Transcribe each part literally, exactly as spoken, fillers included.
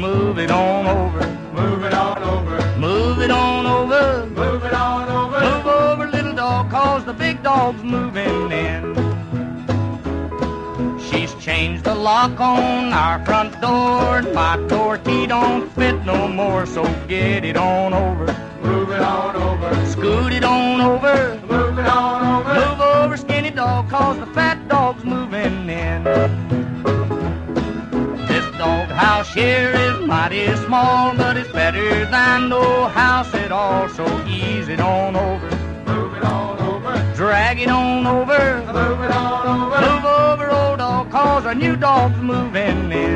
move it on over. Move it on over. Move it on over. Move it on over. Move over, little dog, 'cause the big dog's moving in. She's changed the lock on our front door, and my door key don't fit no more, so get it on over. Move it on over. Scoot it on over. Move it on over. Move over, skinny dog, 'cause the fat dog's moving in. This dog house here is mighty small, but it's better than no house at all, so ease it on over. Move it on over. Drag it on over. Move it on over. Move over, old dog, 'cause our new dog's moving in.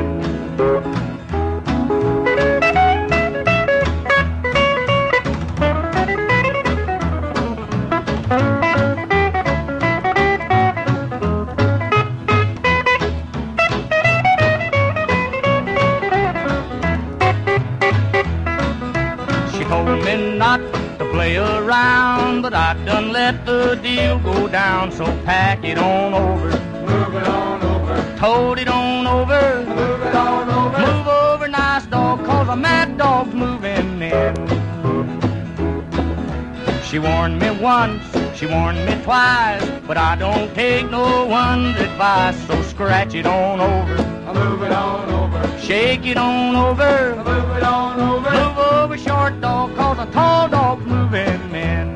She told me not to play around, but I done let the deal go down, so pack it on over. Move it on over. Tote it on over. Move it on over. Move over, nice dog, 'cause a mad dog's moving in. She warned me once, she warned me twice, but I don't take no one's advice, so scratch it on over. Move it on over. Shake it on over. Move it on over. Move over, short dog, 'cause a tall dog's moving in.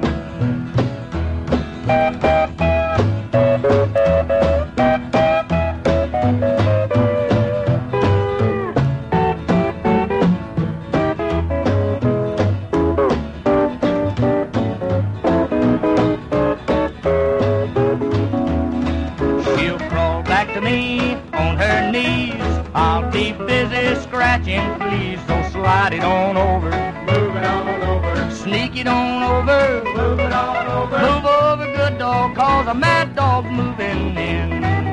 She'll crawl back to me on her knees. I'll be busy scratching, please, so slide it on over. Move it on over. Sneak it on over. Move it on over. Move over, good dog, 'cause a mad dog's moving in.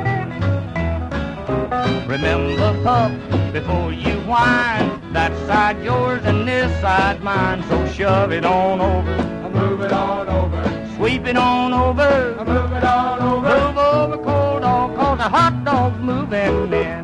Remember, pup, before you whine, that side yours and this side mine, so shove it on over. Move it on over. Sweep it on over. Move it on over. Move over, cold dog, 'cause a hot dog's moving in.